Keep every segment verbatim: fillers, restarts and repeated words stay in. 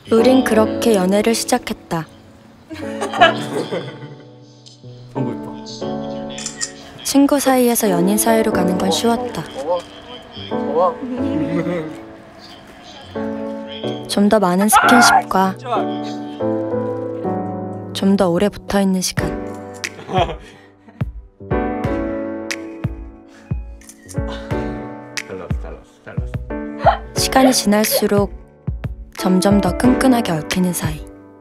우린 그렇게 연애를 시작했다. 너무 예뻐. 친구 사이에서 연인 사이로 가는 건 쉬웠다. 좀 더 많은 스킨십과 좀 더 오래 붙어있는 시간. 잘났어, 잘났어, 잘났어. 시간이 지날수록 점점 더 끈끈하게 얽히는 사이.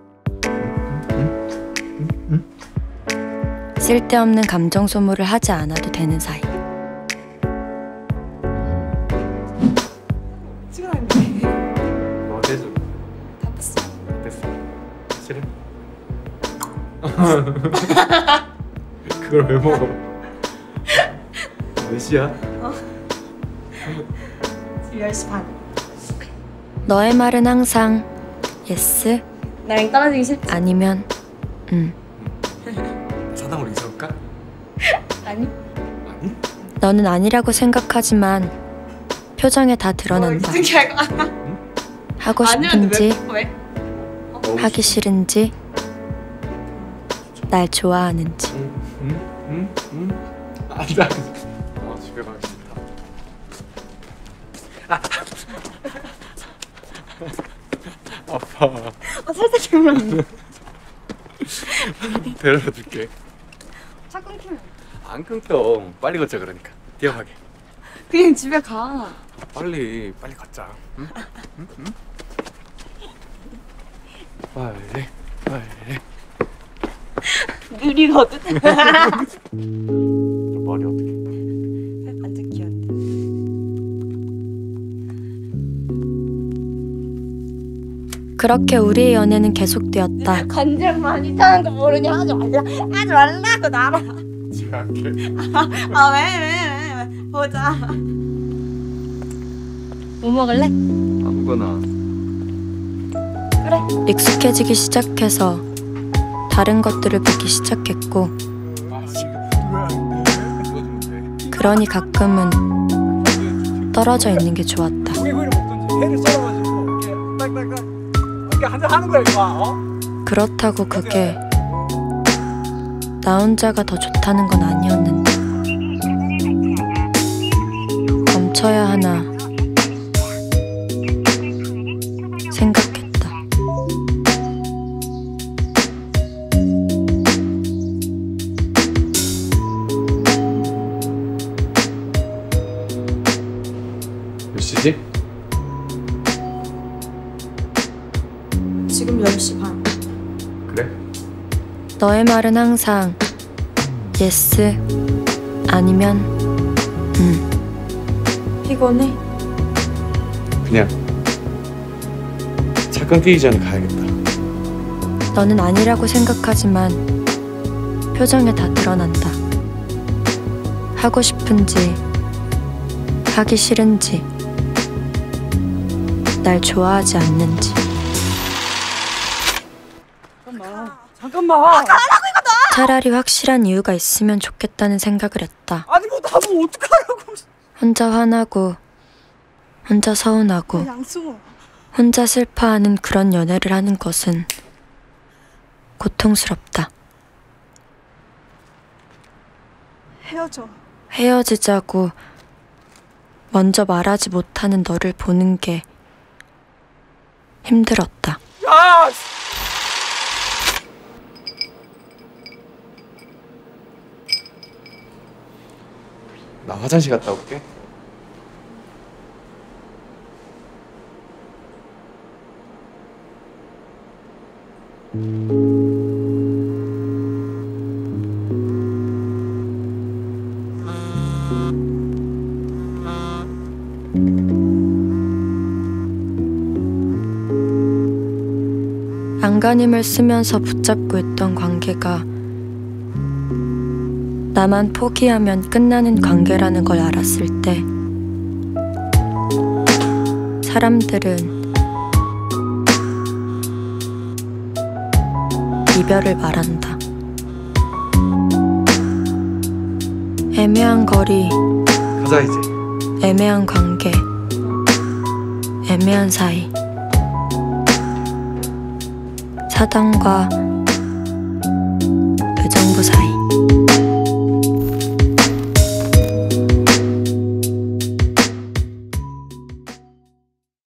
쓸데없는 감정 소모를 하지 않아도 되는 사이. 찍어놨는데. 뭐 됐어? 다 됐어. 됐어. 싫어? 그걸 왜 먹어? 몇 시야? 어. 지금 열 시 반. 너의 말은 항상 예스 나랑 떨어지기 싫지? 아니면 응. 사당으로 이사 올까? 아니. 아니? 너는 아니라고 생각하지만 표정에 다 드러난다. 어, 이렇게 할 거야. 하고 싶은지 왜? 어, 하기 싫은지 날 좋아하는지. 응, 응, 응, 응. 아, 나. 아, 집에 가기 싫다. 아. 아파. 어, 살짝 기울었네. 데려다 줄게. 차 끊기면. 안 끊겨. 빨리 걷자 그러니까. 뛰어가게. 그냥 집에 가. 빨리, 빨리 걷자. 응? 응? 응? 빨리, 빨리. 느리거든. 머리 어떻게? 완전 귀여운데. 그렇게 우리의 연애는 계속되었다. 간장 많이 타는 거 모르냐? 하지 말라. 하지 말라고 나라. 지각해. 아 왜 왜 왜 왜 보자. 뭐 먹을래? 아무거나. 그래. 익숙해지기 시작해서 다른 것들을 보기 시작했고, 그러니 가끔은 떨어져 있는 게 좋았다. 고기구이를 먹든지 회를 썰어가지고 이렇게 딱딱딱 이렇게 한잔 하는 거야 이거. 어? 그렇다고 그게 나 혼자가 더 좋다는 건 아니었는데 멈춰야 하나 생각했다. 몇 시지? 지금 열 시 반. 그래? 너의 말은 항상 예스 아니면 응. 피곤해? 그냥 차 끊기기 전에 가야겠다. 너는 아니라고 생각하지만 표정에 다 드러난다. 하고 싶은지 하기 싫은지 날 좋아하지 않는지. 잠깐만. 잠깐만. 차라리 확실한 이유가 있으면 좋겠다는 생각을 했다. 아니 뭐 나도 어떡하라고. 혼자 화나고 혼자 서운하고 양승호. 혼자 슬퍼하는 그런 연애를 하는 것은 고통스럽다. 헤어져. 헤어지자고 먼저 말하지 못하는 너를 보는 게 힘들었다. 야. 나 화장실 갔다 올게. 안간힘을 쓰면서 붙잡고 있던 관계가 나만 포기하면 끝나는 관계라는 걸 알았을 때 사람들은 이별을 말한다. 애매한 거리, 가자 이제. 애매한 관계, 애매한 사이. 사당과 의정부 사이.